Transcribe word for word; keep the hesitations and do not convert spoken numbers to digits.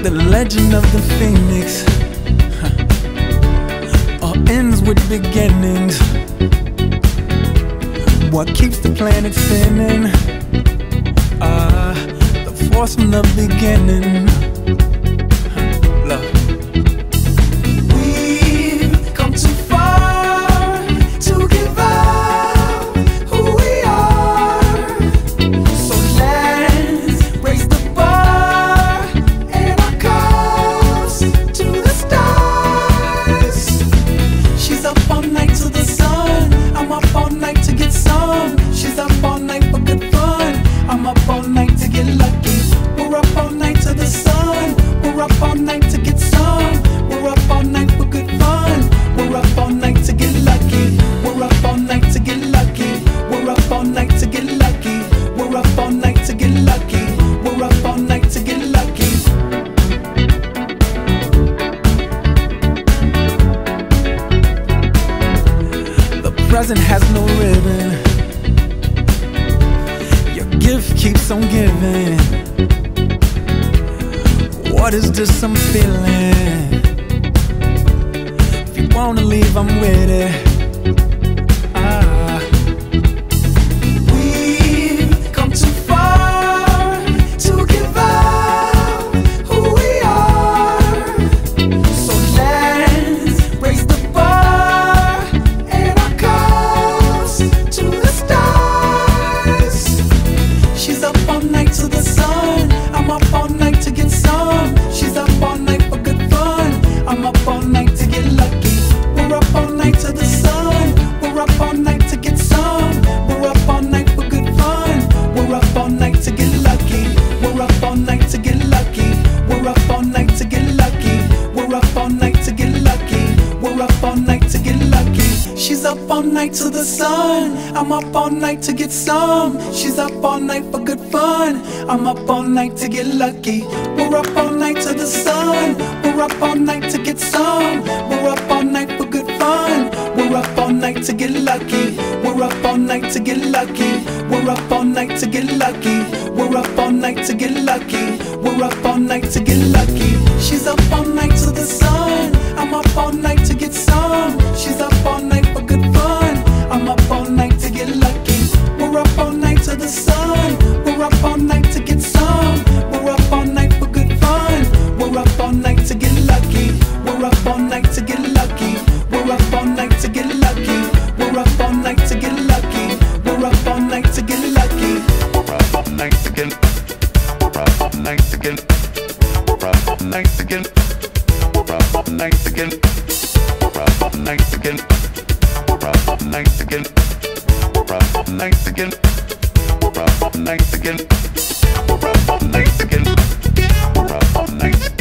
The legend of the phoenix, huh, all ends with beginnings. What keeps the planet spinning? Ah, uh, the force from the beginning. Huh, love. We've come too far to give up who we are. So let's raise the bar and our cups to the stars. She's up all night to the sun. I'm up all night to get some. She's up all night for good fun. I'm up all night to get lucky. We're up all night to the sun. We're up all night to get some. We're up all night for good fun. We're up all night to get lucky. We're up all night to get lucky. We're up all night to get lucky. We're up all night to get lucky. We're up all night to get lucky. The present has no ribbon. Your gift keeps on giving. What is this I'm feeling? If you wanna leave, I'm with it. Ah. We've come too far to give up who we are. So let's raise the bar and our cups to the stars. She's up all night to the sun. I'm up all night to get some. She's up all night for good fun. I'm up all night to get lucky. We're up all night to the sun. We're up all night to get some. We're up all night for good fun. We're up all night to get lucky. We're up all night to get lucky. We're up all night to get lucky. We're up all night to get lucky. We're up all night to get lucky. She's up all night to the sun. I'm up all night to get some. She's up all night for good fun. I'm up all night to get lucky. We're up all night to the sun. We're up all night to get some. We're up all night for good fun. We're up all night to get lucky. We're up all night to get lucky. We're up all night to get lucky. We're up all night to get lucky. We're up all night to get lucky. She's up all night to the sun. I'm up all night to get some. She's up all night for good fun. I'm up all night to get lucky. We're up all night to the sun. We're up all night to get some. We're up all night for good fun. We're up all night to get lucky. We're up all night to get lucky. We're up all night to get lucky. We're up all night to get lucky. We're up all night to get lucky. We're up all night to get. We're up all night to get. We're up all night to get. We're up all night to get. We're up all night to get. We're up all night to get. We're up all night to get. We're up all night to get. We're up all night to get. We're up all night to get.